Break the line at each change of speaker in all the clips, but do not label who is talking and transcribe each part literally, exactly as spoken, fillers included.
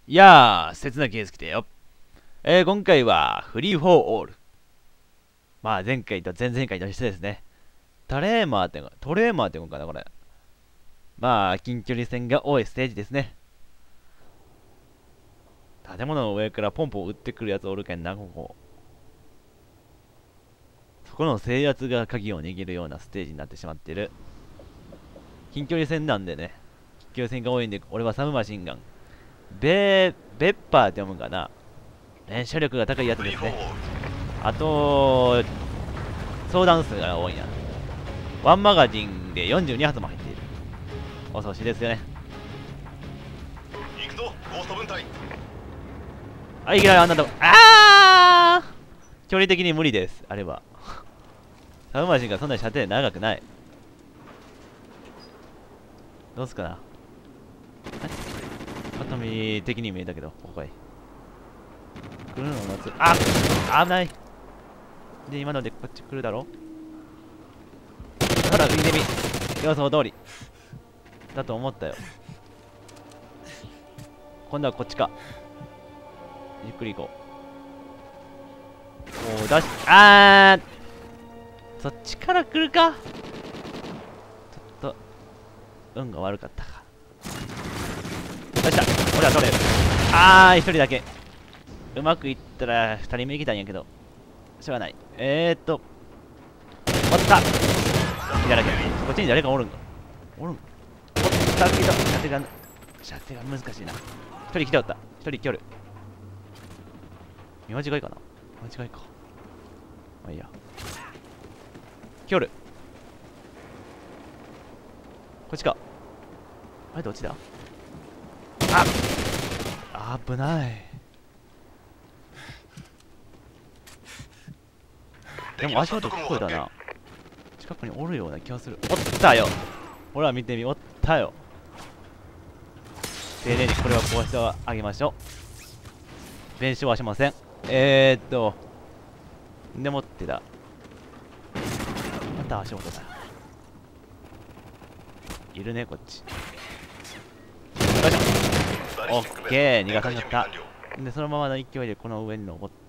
いやー、切なケース来てよ。えー、今回はフリーフォーオール。まあ前回と前々回と一緒ですね。トレーマーってのトレーマーってのかなこれ。まあ近距離戦が多いステージですね。建物の上からポンポン撃ってくるやつおるけんな、ここ。そこの制圧が鍵を握るようなステージになってしまっている。近距離戦なんでね。近距離戦が多いんで、俺はサブマシンガン。ベー、ベッパーって読むんかな。連射力が高いやつですね。あと、相談数が多いな。ワンマガジンでよんじゅうに発も入っている。恐ろしいですよね。
行くぞ、ゴースト分隊。
あ、いきなりあんなとこ。あー距離的に無理です。あれは。サブマシンがそんなに射程長くない。どうすかな。ぱっと見的に見えたけど、ここへ。来るの夏。あ危ない。で、今のでこっち来るだろ。ほら、見てみ。予想通り。だと思ったよ。今度はこっちか。ゆっくり行こう。おー、出し、あーそっちから来るか。ちょっと、運が悪かったか。よっしゃ、俺は取れる。あー、一人だけ。うまくいったら二人目行きたいんやけど。しょうがない。えーっと、おった左だけ。こっちに誰かおるんか。おるんおったけど、射程が、射程が難しいな。一人来ておった。一人来おる。見間違いかな間違いか。まあいいや。来おる。こっちか。あれどっちだあ危ない。でも足音聞こえたな。近くにおるような気がする。おったよ。ほら見てみ、おったよ。丁寧にこれは壊してあげましょう。弁償はしません。えー、っとでもってだ。また足音だ。いるねこっち。よいしょ。オッケー、逃がさなかった。でそのままの勢いでこの上に登って、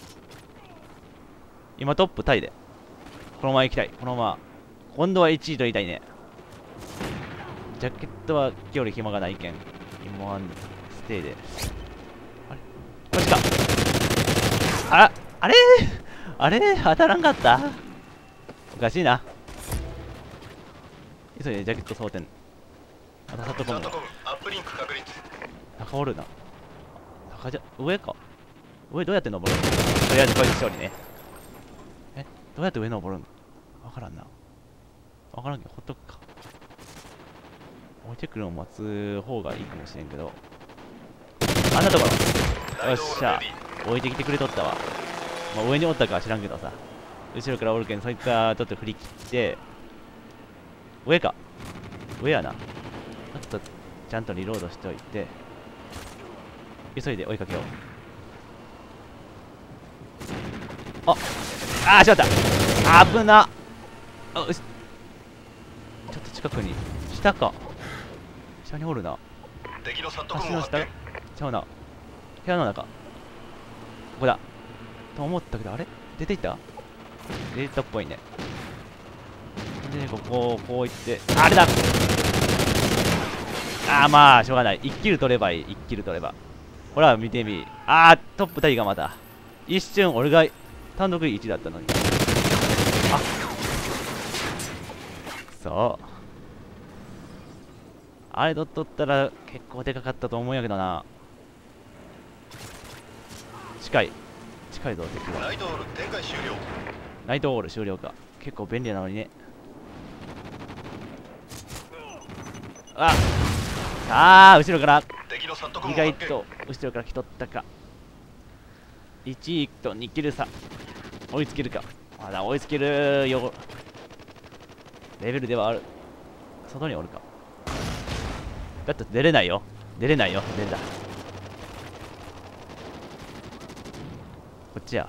今トップタイでこのまま行きたい。このまま今度はいちい取りたいね。ジャケットは今日より暇がないけん今はステイで。あれこっちか。ああれあれ当たらんかった。おかしいな。急いでジャケット装填。またサットコム中おるな。中じゃ上か。上どうやって登るの。とりあえずこいつ勝利ね。えどうやって上登るのわからんな。わからんけどほっとくか。置いてくるのを待つ方がいいかもしれんけど。あんなところ。よっしゃ。置いてきてくれとったわ。まあ、上におったかは知らんけどさ。後ろからおるけん、そいつはちょっと振り切って。上か。上やな。ちょっとちゃんとリロードしておいて。急いで追いかけよう。ああー、しまった。危な。あよし。ちょっと近くに。下か。下におるな。橋の下ちゃうな。部屋の中。ここだ。と思ったけど、あれ出ていった出ていったっぽいね。で、ここをこう行って、あれだあーまあ、しょうがない。一キル取ればいい。一キル取れば。ほら、見てみ。あー、トップタイがまた。一瞬、俺が単独いちだったのに。あそう。あれ取っとったら結構でかかったと思うんやけどな。近い。近いぞ、敵は。
ナイトオール展開終了。
ナイトオール終了か。結構便利なのにね。ああー、後ろから。意外と後ろから来とったか。いちいとにキル差。追いつけるか。まだ追いつけるよ。レベルではある。外におるか。だって出れないよ。出れないよ。出れた。こっちや。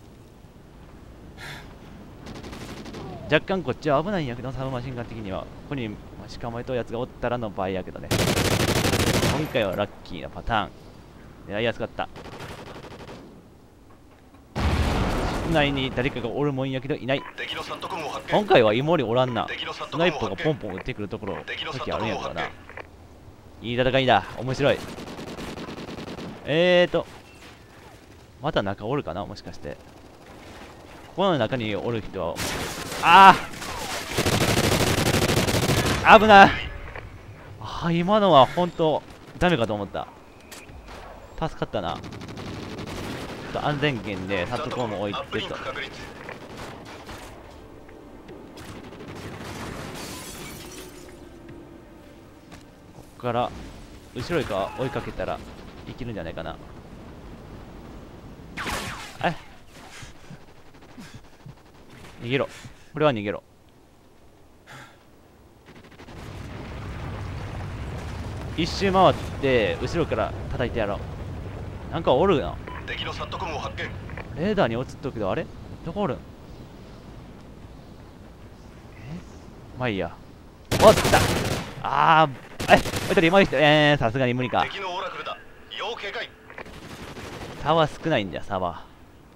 若干こっちは危ないんやけど、サブマシンガン的には。ここに待ち構えとるやつがおったらの場合やけどね。今回はラッキーなパターン。狙いやすかった。室内に誰かがおるもんやけどいない。今回はイモリおらんな。スナイパーがポンポン撃ってくるところ時あるんやからな。いい戦いだ。面白い。えーとまた中おるかな、もしかして。この中におる人は、ああ危ない。ああ、今のは本当ダメかと思った。助かったな。ちょっと安全圏でサットコム置いてと。ここから後ろか追いかけたらいけるんじゃないかな。え逃げろ。これは逃げろ。一周回って後ろから叩いてやろう。なんかおるな。
敵のサットコムを発見。
レーダーに映っとくけど、あれどこおるん。えまあいいや。おったあーえおいとり今の人えーさすがに無理か。
敵のオラクルだ。要警戒。
差は少ないんだよ、差は。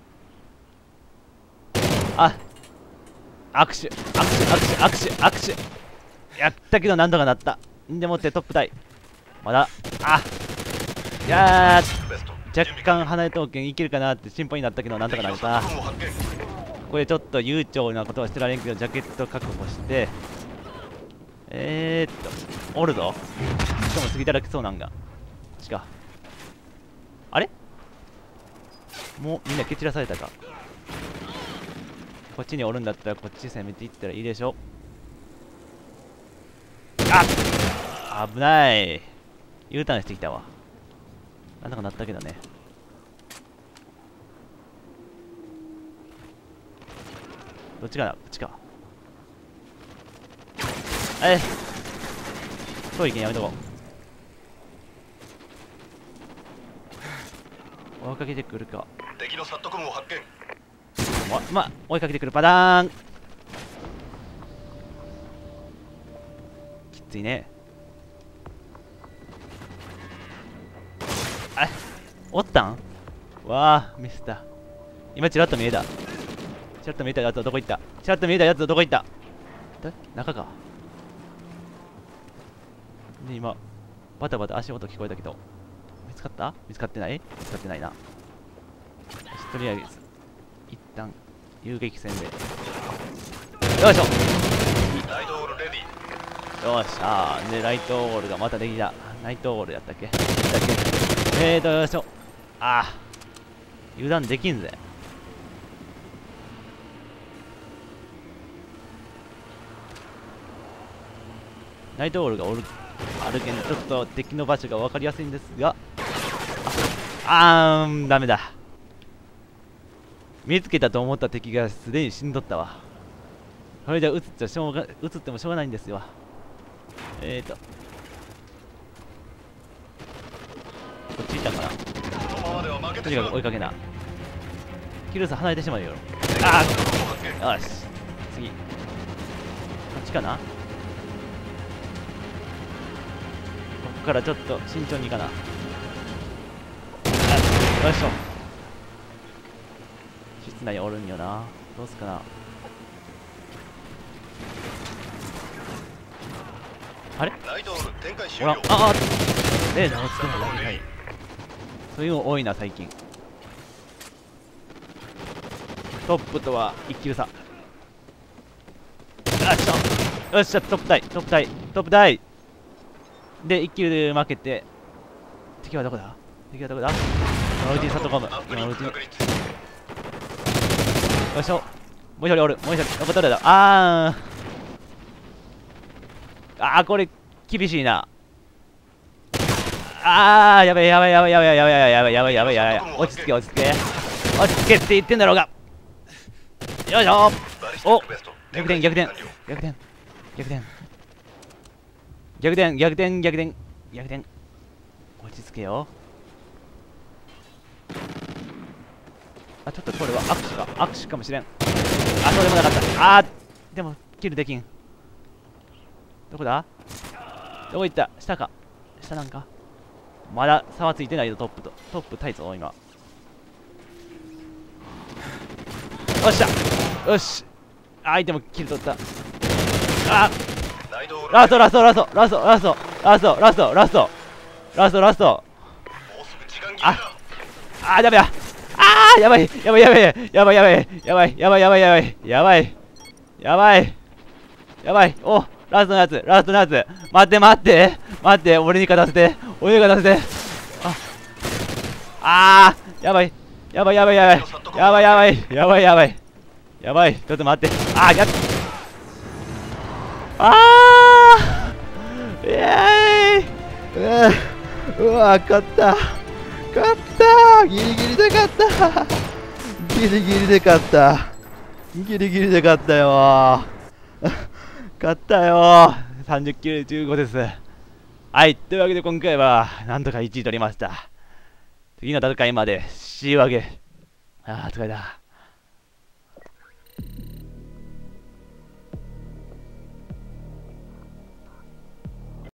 あ握手握手握手握手握手やったけどなんとかなった。んでもってトップタイまだ。あいやー若干離れ刀剣いけるかなって心配になったけどなんとかなるか。これちょっと悠長なことはしてられんけどジャケット確保してえーっとおるぞ。しかも過ぎたらきそうなんがしかあれもうみんな蹴散らされたか。こっちにおるんだったらこっち攻めていったらいいでしょ。あっ危ない。 U ターンしてきたわ。なんとかなったけどね。どっちかな、こっちか。えい遠いけんやめとこう。追いかけてくるか。
敵のサットコムを発見。
ま、ま、追いかけてくるパターン。きついね。あれおったんわあミスった。今チラッと見えた。チラッと見えたやつはどこ行った。チラッと見えたやつはどこ行った。で中か。で今バタバタ足音聞こえたけど見つかった。見つかってない。見つかってないな。とりあえず一旦遊撃戦でよいしょ。
ライトオールレディ。
よっしゃー。でライトオールがまたできた。ナイトオールやったっけだっけえーとよいしょ。ああ油断できんぜ。ナイトオールがおるあるけんちょっと敵の場所が分かりやすいんですがああーダメだ。見つけたと思った敵がすでに死んどったわ。それじゃ撃つっちゃしょうが撃つってもしょうがないんですよ。えーとこっち行ったんかな。とにかく追いかけな。キルス離れてしまうよ。ああよし次こっちかな。ここからちょっと慎重にいかな。よいしょ。室内おるんよな。どうすかな。あれほらああレーダー落ちてる。はいはいそういうの多いな最近。トップとは一級差。よっしゃよっしゃトップタイトップタイトップタイで一級で負けて。敵はどこだ。敵はどこだ。今のうちにサットコム今のうちによいしょ。もう一人おる。もう一人残ったれだ。あーあーこれ厳しいな。あーやべえやべえやべえやべえやべえやべえやべえやべえやべえ落ち着け落ち着け落ち着けって言ってんだろうが。よいしょ。お逆転逆転逆転逆転逆転逆転逆転逆転落ち着けよ。あちょっとこれは握手か握手かもしれん。あそうでもなかった。あーでもキルできん。どこだどこ行った。下か下なんかまだ差はついてないよ、トップと。トップタイぞ、今。よっしゃよし相手もキル取った。あラストラストラストラストラストラストラストラストラストラストああダメだあーやばいやばいやばいやばいやばいやばいやばいやばいやばいやばいやばいやばいおラストのやつラストのやつ待って待って待って俺に勝たせて俺に勝たせてああーやばいやばいやばいやばいやばいやばいやばいやばいやばいちょっと待ってあーやっあーイエーイうわ勝った勝ったギリギリで勝ったギリギリで勝ったギリギリで勝ったよ勝ったよさんじゅっキルじゅうごです。はい、というわけで今回はなんとかいちい取りました。次の戦いまで C 分けあー疲れた。